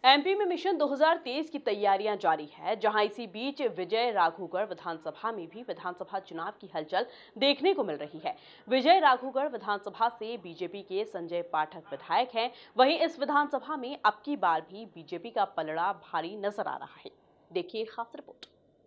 MP में mission 2023 की तैयारियां जारी है, जहां इसी बीच विजय राघोगढ़ विधानसभा में भी विधानसभा चुनाव की हलचल देखने को मिल रही है। विजय राघोगढ़ विधानसभा से बीजेपी के संजय पाठक विधायक हैं। वहीं इस विधानसभा में अब की बार भी बीजेपी का पलड़ा भारी नजर आ रहा है। देखिए खास रिपोर्ट।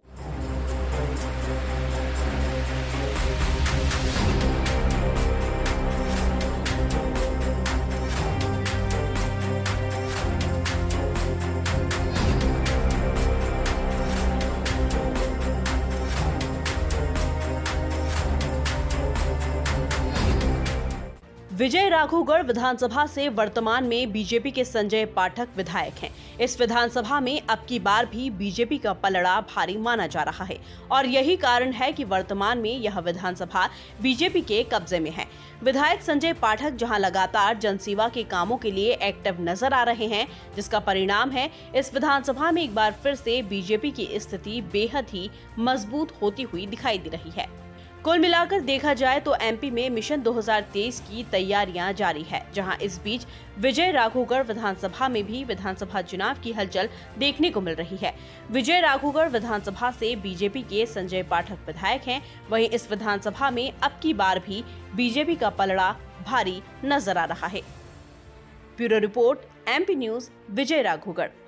विजय राघोगढ़ विधानसभा से वर्तमान में बीजेपी के संजय पाठक विधायक हैं। इस विधानसभा में अब की बार भी बीजेपी का पलड़ा भारी माना जा रहा है और यही कारण है कि वर्तमान में यह विधानसभा बीजेपी के कब्जे में है। विधायक संजय पाठक जहां लगातार जनसेवा के कामों के लिए एक्टिव नजर आ रहे हैं, जिसका परिणाम है इस विधानसभा में एक बार फिर से बीजेपी की स्थिति बेहद ही मजबूत होती हुई दिखाई दे रही है। कुल मिलाकर देखा जाए तो एमपी में मिशन 2023 की तैयारियां जारी है, जहां इस बीच विजय राघोगढ़ विधानसभा में भी विधानसभा चुनाव की हलचल देखने को मिल रही है। विजय राघोगढ़ विधानसभा से बीजेपी के संजय पाठक विधायक हैं। वहीं इस विधानसभा में अब की बार भी बीजेपी का पलड़ा भारी नजर आ रहा है। Bureau report, MP news, Vijay Raghogarh.